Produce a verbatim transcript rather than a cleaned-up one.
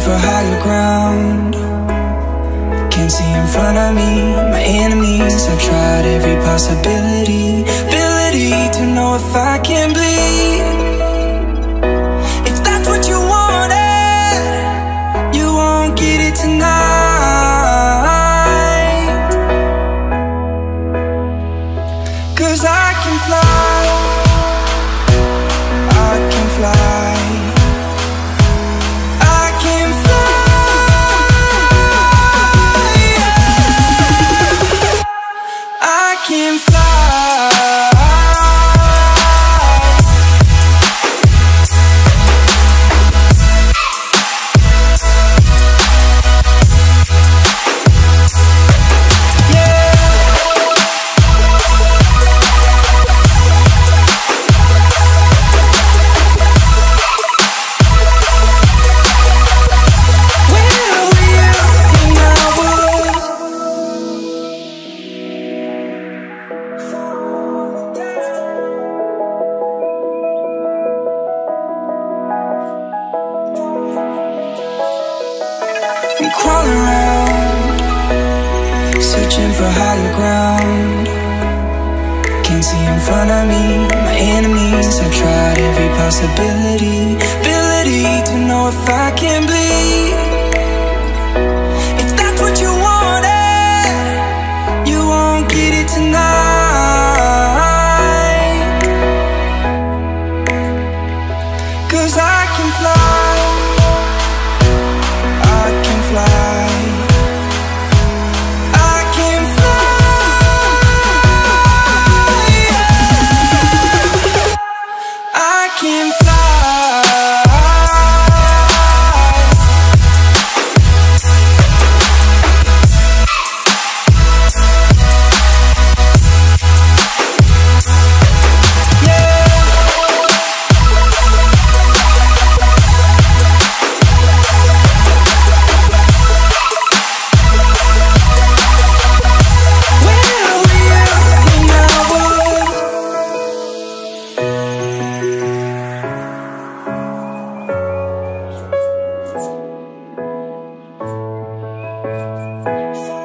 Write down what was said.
for higher ground. Can't see in front of me, my enemies. I've tried every possibility, ability to know if I can bleed. If that's what you wanted, you won't get it tonight. 'Cause I can fly, I can fly, I can fly, yeah. I can fly. Crawling around, searching for higher ground. Can't see in front of me, my enemies. I've tried every possibility, ability to know if I can bleed. If that's what you wanted, you won't get it tonight. 'Cause I can fly, I can fly, I can fly, yeah. I can fly. So